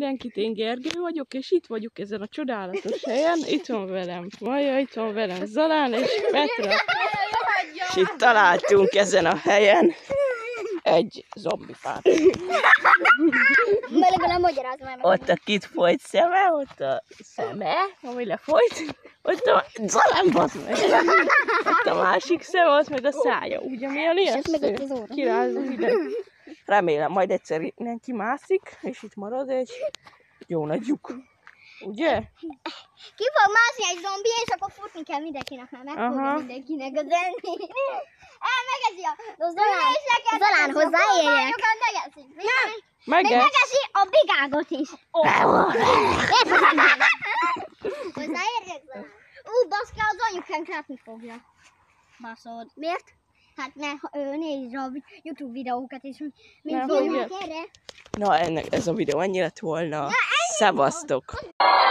mindenkit, én Gergő vagyok, és itt vagyok ezen a csodálatos helyen. Itt van velem Maja, itt van velem Zalán és Petra. És itt találtunk ezen a helyen egy zombipárt. Ott a kit folyt szeme, ott a szeme, ami lefolyt. Ott a Zalán, bazd meg. Ott a másik szeme, ott meg a szája. Úgy, amilyen ijesztő. Kirázunk ide. Remélem, majd egyszer innen kimászik, és itt marad egy jó nagy lyuk. Ugye? Ki fog mászni egy zombi, és akkor futni kell mindenkinek, mert megfogja mindenkinek az enni. Megeszi a Zalán hozzáérjek. Megeszi a bigágot is. Hozzáérjek, Zalán? Baszka, az anyukánk látni fogja. Baszod. Miért? Hát mert ő néz a YouTube videókat, és mi fogjuk erre. Na, ez a videó ennyi lett volna. Szevasztok!